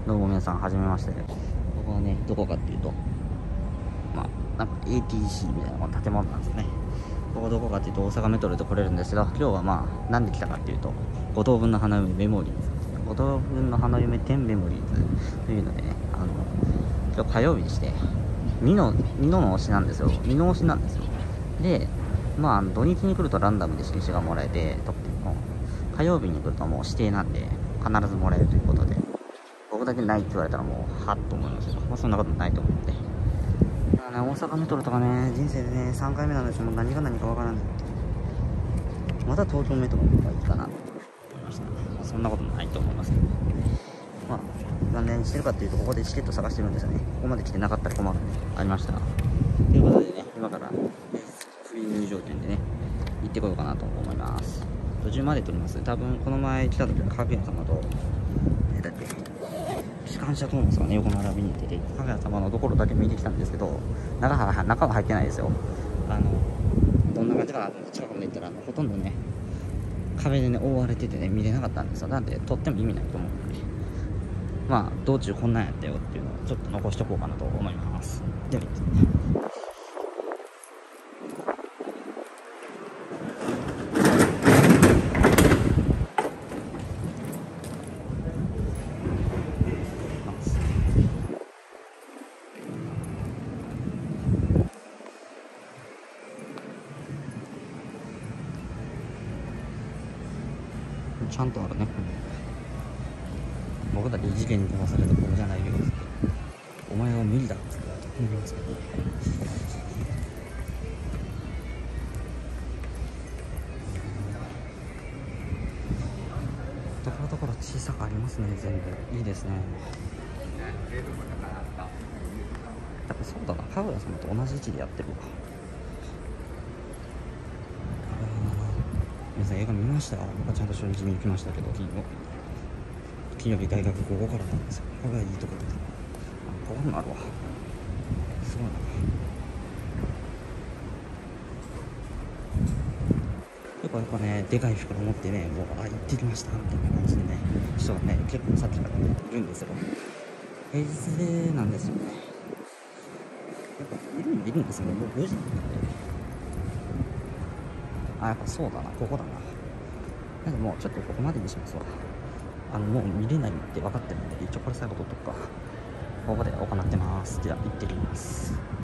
どうも皆さん、はじめまして。ここはね、どこかっていうと、なんか ATC みたいな建物なんですよね。ここどこかっていうと、大阪メトロで来れるんですけど、今日はなんで来たかっていうと、五等分の花嫁メモリーズ。五等分の花嫁10メモリーズというのでね、今日火曜日にして、2の押しなんですよ。2の押しなんですよ。で、土日に来るとランダムで印がもらえて、特典の。火曜日に来るともう指定なんで、必ずもらえるということで、僕だけないって言われたらもうはっと思いますけど、そんなことないと思って。大阪メトロとかね、人生でね3回目なんですよ。もう何が何かわからない。また東京メトロの方がいいかなと思いました。そんなことないと思いますけど、何してるかっていうと、ここでチケット探してるんですよね。ここまで来てなかったら困るんで、ありました。ということでね、今からフリー入場券でね行ってこようかなと思います。途中まで撮ります。多分この前来た時はかぐや様とだって機関車トーマスがね横並びにいてて、かぐや様のところだけ見てきたんですけど、中は入ってないですよ。どんな感じかなと思って近くまで行ったら、ほとんどね壁でね覆われててね見れなかったんですよ。なんで撮っても意味ないと思うんで、道中こんなんやったよっていうのをちょっと残しておこうかなと思います。ではちゃんとあるね。僕だけ異次元に飛ばされた頃じゃないよ。お前は無理だって思いますけど、ところどころ小さくありますね。全部いいですね。やっぱそうだな、かぐや様と同じ位置でやってるわ。皆さん映画見ました？僕はちゃんと初日に行きましたけど、金曜日大学午後からなんですよ。これはいいところで、ここにもあるわ。すごいな。やっぱね、でかい袋持ってね、もう行ってきましたみたいな感じでね、人がね結構さっきからねいるんですよ。平日なんですよね。やっぱいるんですよね。もう4時なんで。やっぱそうだな、ここだな。なんでもうちょっとここまでにしますわ。もう見れないって分かってるんで、一応これ最後撮っとくか。ここで行ってます。では行ってきます。